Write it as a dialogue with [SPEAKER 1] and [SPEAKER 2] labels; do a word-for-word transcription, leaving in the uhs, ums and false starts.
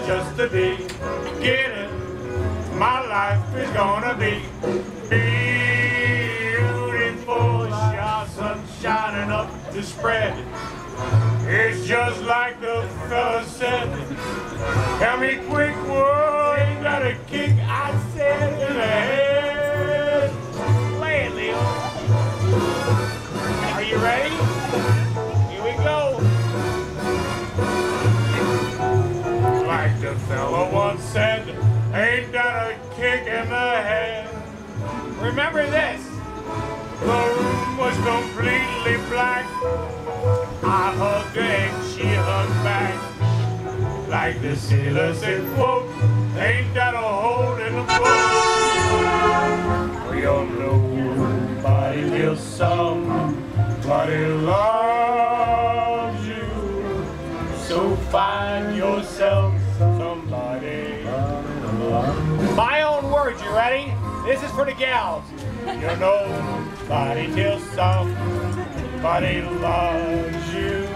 [SPEAKER 1] just the beginning. My life is gonna be beautiful. Shot sun shining up to spread. It's just like the fella said. Tell me quick, whoa, ain't got a kick, I said, in the head. Play it, Leo. Are you ready? Here we go. Like the fella once said, ain't got a kick in the head. Remember this. The room was completely black. I hugged her and she hugged back. Like the sailor said, quote, ain't that a hole in the boat? We all know nobody till somebody loves you. So find yourself somebody. My own words, you ready? This is for the gals. You know nobody till somebody loves you.